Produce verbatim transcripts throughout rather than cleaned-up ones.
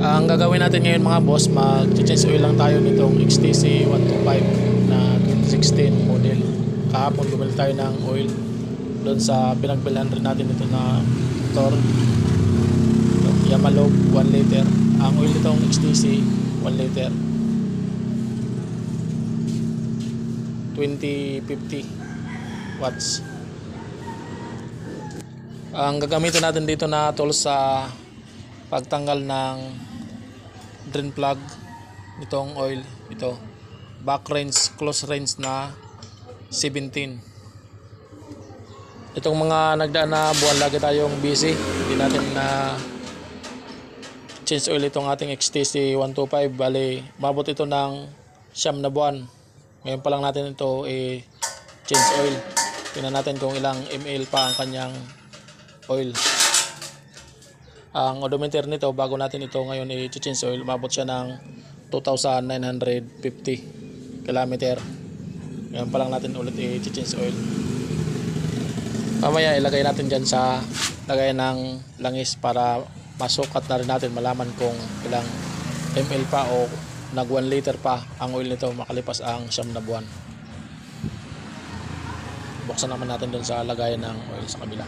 Ang gagawin natin ngayon mga boss, mag-change oil lang tayo nitong X T C one twenty-five na twenty sixteen model. Kahapon bumili tayo ng oil doon sa pinagbilhan rin natin ito na motor, Yamalog one liter. Ang oil nitong X T C one liter, twenty fifty watts. Ang gagamitin natin dito na tools sa pagtanggal ng drain plug nitong oil, ito back range, close range na seventeen. Itong mga nagdaan na buwan lagi tayong busy, hindi natin na change oil itong ating X T C one twenty-five. Bali mabot ito ng siyam na buwan. Ngayon pa lang natin ito eh, change oil. Tingnan natin kung ilang ml pa ang kanyang oil. Ang odometer nito bago natin ito ngayon i-change oil, umabot siya ng two thousand nine hundred fifty kilometer. Ngayon pa lang natin ulit i-change oil. Mamaya ilagay natin dyan sa lagay ng langis para masukat na rin natin, malaman kung ilang ml pa o nag one liter pa ang oil nito makalipas ang siyam na buwan. Buksan naman natin dun sa lagayan ng oil sa kabila.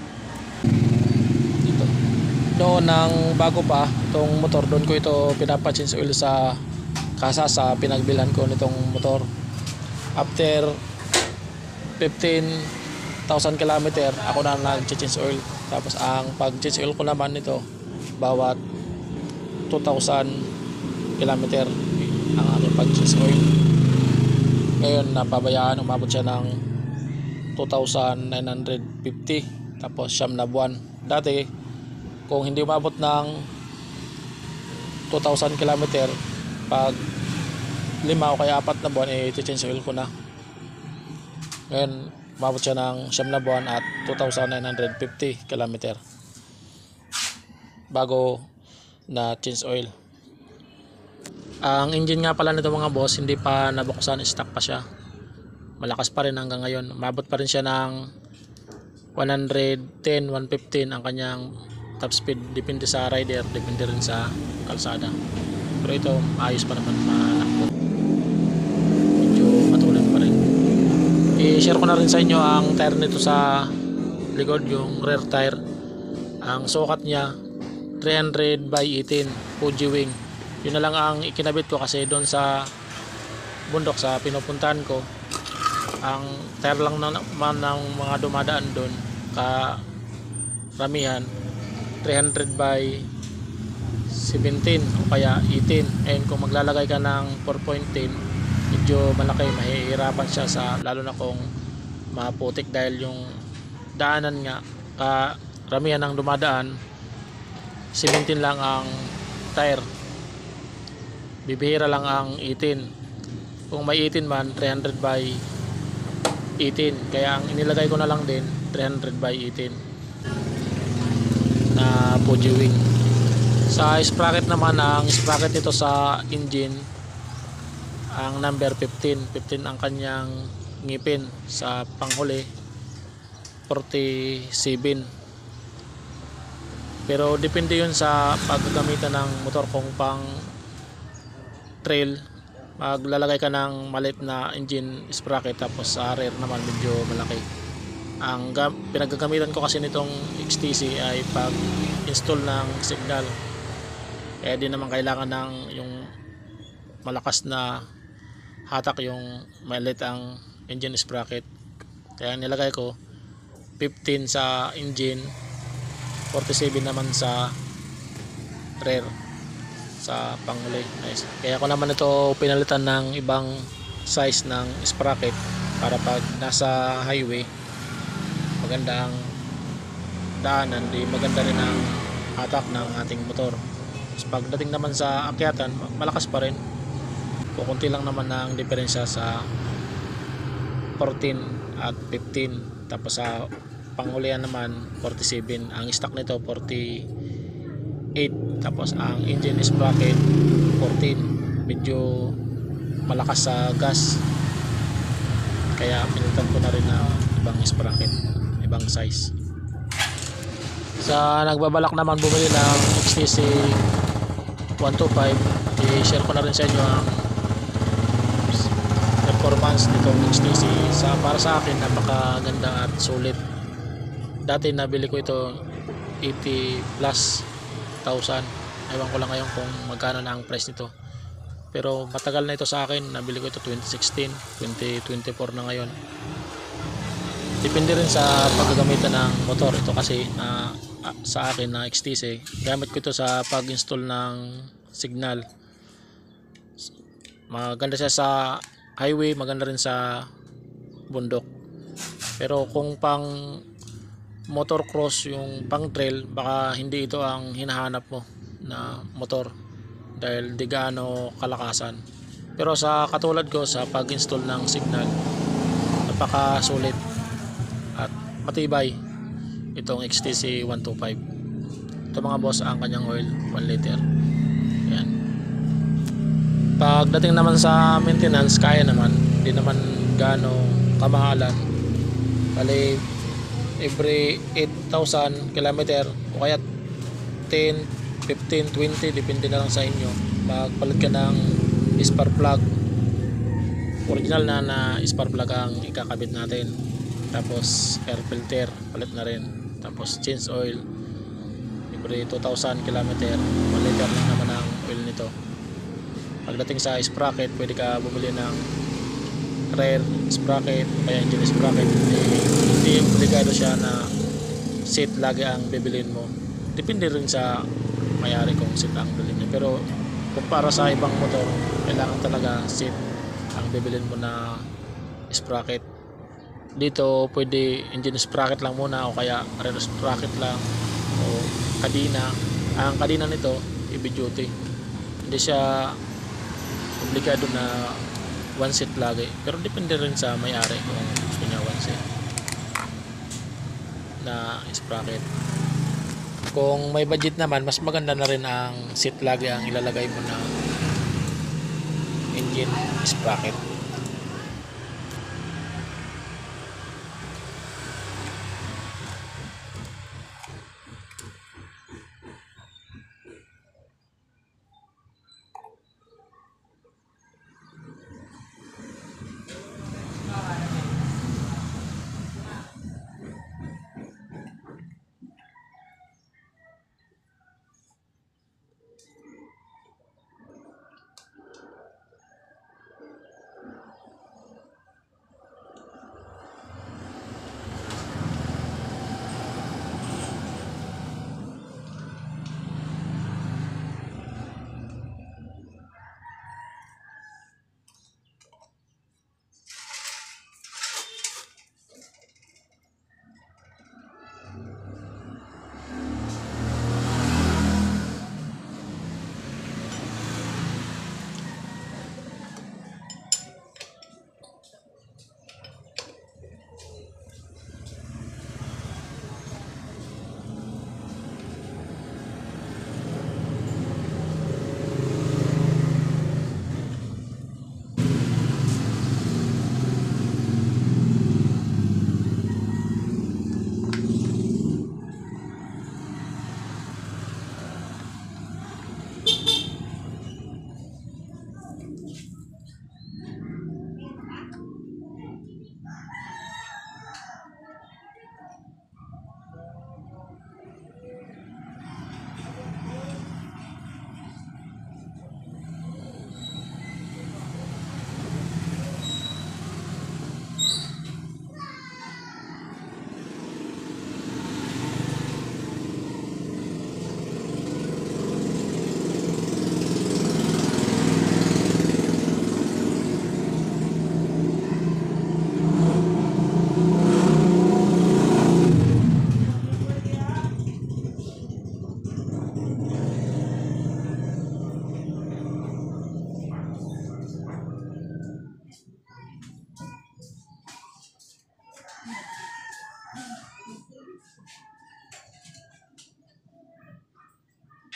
Dito. Noon nang bago pa itong motor, doon ko ito pinapa-change oil sa kasa sa pinagbilhan ko nitong motor. After fifteen thousand kilometer ako na nag-change oil. Tapos ang pag-change oil ko naman nito bawat two thousand kilometer ang aking pag-change oil. Ngayon napabayaan, umabot siya ng two thousand nine hundred fifty, tapos siyam na buwan. Dati kung hindi umabot ng two thousand kilometer, pag lima o kaya apat na buwan eh i-change oil ko na. Ngayon umabot siya ng siyam na buwan at two thousand nine hundred fifty kilometer bago na change oil. Ang engine nga pala nito mga boss, hindi pa nabuksan, stock pa siya. Malakas pa rin hanggang ngayon. Umabot pa rin siya ng one ten, one fifteen ang kanyang top speed. Depende sa rider, depende rin sa kalsada. Pero ito ayos pa naman, malakbo. Medyo matulin pa rin. I-share ko na rin sa inyo ang tire nito sa likod, yung rear tire. Ang sukat niya three hundred by eighteen Fuji Wing. Yun na lang ang ikinabit ko kasi doon sa bundok sa pinupuntahan ko, ang tire lang naman ng mga dumadaan doon karamihan three hundred by seventeen o kaya eighteen. Ayun, kung maglalagay ka ng four point one zero, medyo malaki, mahihirapan siya sa lalo na kung maputik dahil yung daanan nga karamihan ng dumadaan seventeen lang ang tire, bibihira lang ang eighteen. Kung may eighteen man, three hundred by eighteen. Kaya ang inilagay ko na lang din three hundred by eighteen na Fuji Wing. Sa sprocket naman, ang sprocket nito sa engine, ang number fifteen. fifteen ang kanyang ngipin. Sa panghuli forty-seven. Pero depende yun sa paggagamitan ng motor. Kung pang trail, maglalagay ka ng maliit na engine sprocket, tapos sa rear naman medyo malaki. Ang pinaggagamitan ko kasi nitong X T C ay pag install ng signal, kaya di naman kailangan ng yung malakas na hatak, yung maliit ang engine sprocket. Kaya nilagay ko fifteen sa engine, forty-seven naman sa rear sa panghuli. Nice. Kaya ako naman ito pinalitan ng ibang size ng sprocket para pag nasa highway maganda ang daanan, di maganda rin ang hatak ng ating motor. So, pagdating naman sa akyatan, malakas pa rin. Kukunti lang naman ang diferensya sa fourteen at fifteen. Tapos sa panghulihan naman forty-seven. Ang stock nito forty-eight. Tapos ang engine sprocket fourteen. Medyo malakas sa gas, kaya pinitan ko na rin ng ibang sprocket, ibang size. Sa nagbabalak naman bumili ng X T C one twenty-five, i-share ko na rin sa inyo ang performance nitong X T C. Sa, para sa akin napakaganda at sulit. Dati nabili ko ito eighty plus thousand, ewan ko lang ngayon kung magkano na ang price nito, pero matagal na ito sa akin. Nabili ko ito twenty sixteen, twenty twenty-four na ngayon. Depende rin sa paggagamitan ng motor ito kasi uh, sa akin na X T C, gamit ko ito sa pag-install ng signal. Maganda siya sa highway, maganda rin sa bundok. Pero kung pang motor cross, yung pang trail, baka hindi ito ang hinahanap mo na motor dahil di gaano kalakasan. Pero sa katulad ko, sa pag-install ng signal, napakasulit at matibay itong X T C one twenty-five. Ito mga boss ang kanyang oil, one liter. Yan. Pagdating naman sa maintenance, kaya naman, hindi naman gaano kamahalan. Bali every eight thousand kilometer o kaya ten, fifteen, twenty, depende na lang sa inyo, magpalit ka ng spark plug. Original na na spark plug ang ikakabit natin. Tapos air filter, palit na rin. Tapos change oil every two thousand kilometer, one liter lang naman ang oil nito. Pagdating sa sprocket, pwede ka bumili ng rear sprocket kaya engine sprocket. Hindi, hindi obligado siya na seat lagi ang bibilin mo. Depende rin sa mayari kung seat ang bilhin niya. Pero kung para sa ibang motor, kailangan talaga seat ang bibilin mo na sprocket. Dito pwede engine sprocket lang muna o kaya rear sprocket lang o kadina. Ang kadina nito heavy duty, hindi siya obligado na one seat lagi, pero depende rin sa may-ari kung gusto niya one seat na sprocket. Kung may budget naman, mas maganda na rin ang seat lagi ang ilalagay mo na engine sprocket.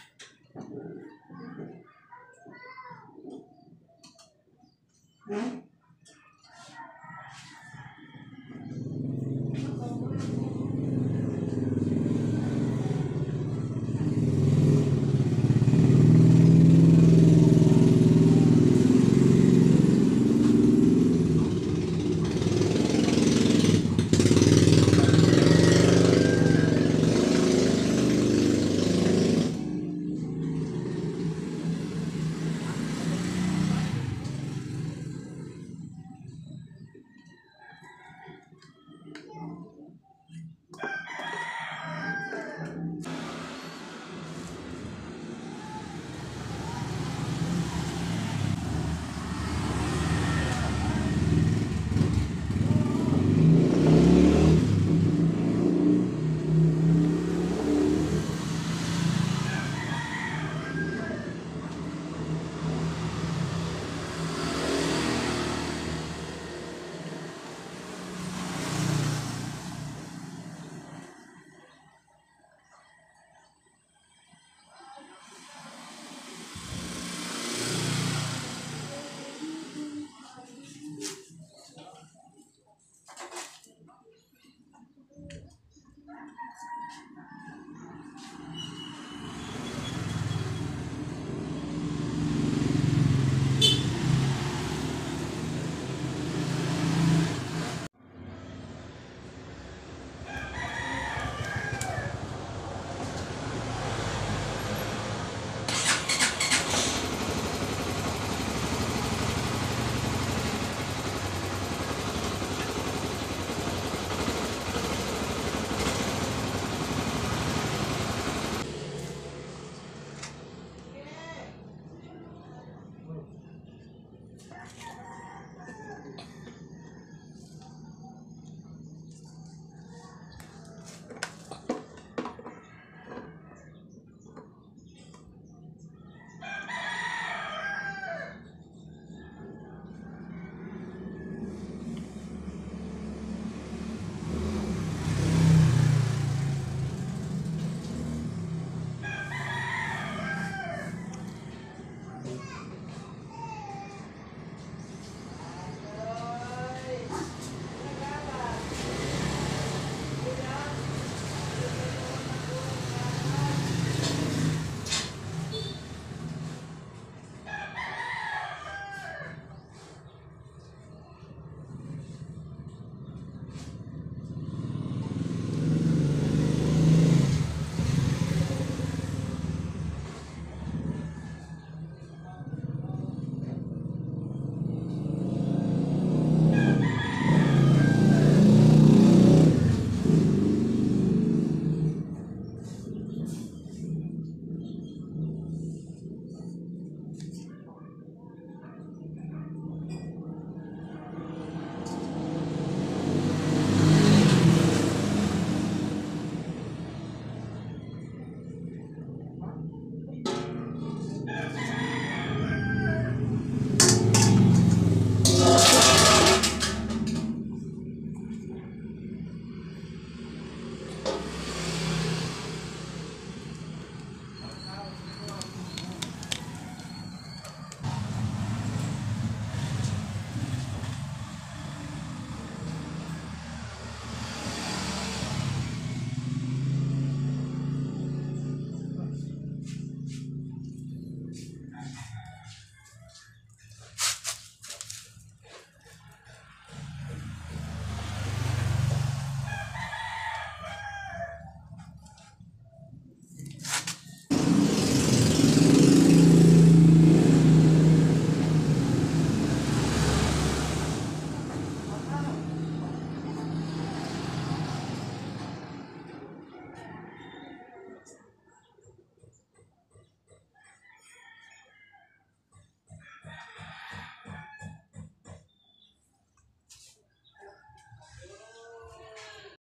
Hmm?